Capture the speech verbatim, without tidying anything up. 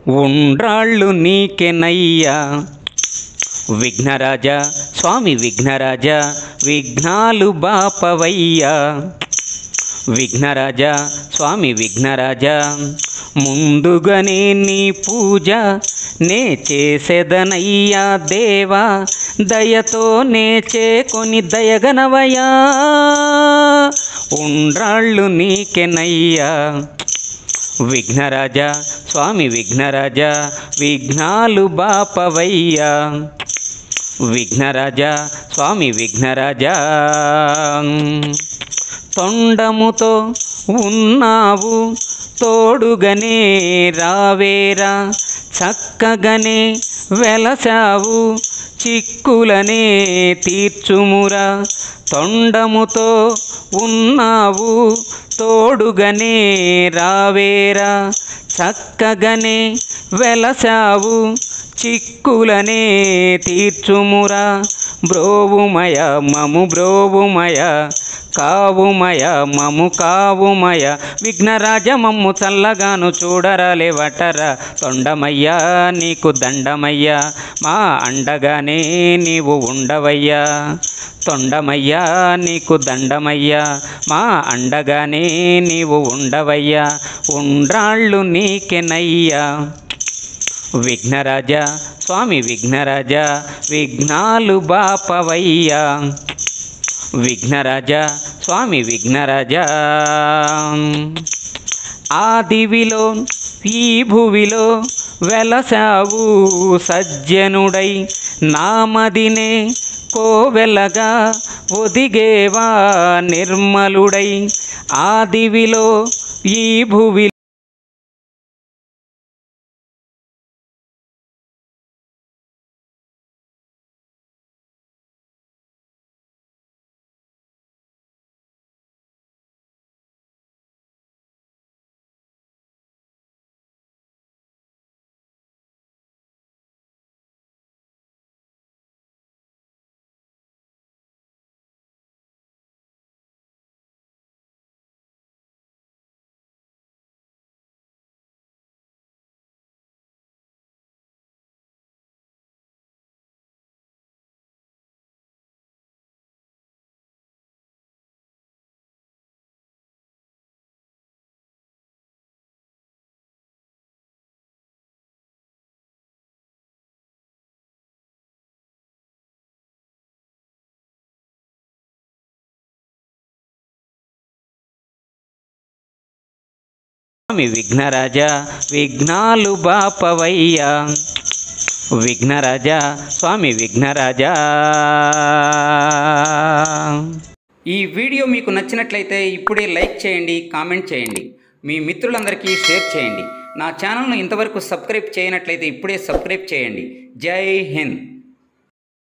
ఉండ్రాళ్ళు నీకెనయ్యా విఘ్నరాజా స్వామి విఘ్నరాజా విఘ్నాలు బాపవయ్యా విఘ్నరాజా స్వామి విఘ్నరాజా ముందుగానే నీ పూజ నే చేసేదనయ్యా దేవా దయతో నే చేకొని దయగనవయ్యా ఉండ్రాళ్ళు నీకెనయ్యా విఘ్నరాజా స్వామి విఘ్నరాజా విఘ్నాలు బాపవయ్యా విఘ్నరాజా స్వామి విఘ్నరాజా తొండముతో ఉన్నావు తోడుగనే రావేరా చక్కగనే వెలసావు చిక్కులనే తీర్చుమురా తొండముతో ఉన్నావు తోడుగనే రావేరా చక్కగనే వెలసావు చిక్కులనే తీర్చుమురా బ్రోవుమయ మము బ్రోవుమయ కావుమయ మము కావుమయ విఘ్నరాజ మమ్ము చల్లగాను చూడరాలే వటరా తొండమయ్యా నీకు దండమయ్యా మా అండగానే నీవు ఉండవయ్యా తొండమయ్యా నీకు దండమయ్యా మా అండగానే నీవు ఉండవయ్యా ఉండ్రాళ్ళు నీకెనయ్యా విఘ్నరాజా స్వామి విఘ్నరాజా విఘ్నాలు బాపవయ్యా విఘ్నరాజా స్వామి విఘ్నరాజా ఆదివిలో ఈ భువిలో వెలసావు సజ్జనుడై నామదినే కోవెలగా ఒదిగేవా నిర్మలుడై ఆదివిలో ఈ భువి స్వామి విఘ్నరాజా విఘ్నాలు బాపవయ్యా విఘ్నరాజా స్వామి విఘ్నరాజా. ఈ వీడియో మీకు నచ్చినట్లయితే ఇప్పుడే లైక్ చేయండి, కామెంట్ చేయండి, మీ మిత్రులందరికీ షేర్ చేయండి. నా ఛానల్ను ఇంతవరకు సబ్స్క్రైబ్ చేయనట్లయితే ఇప్పుడే సబ్స్క్రైబ్ చేయండి. జై హింద్.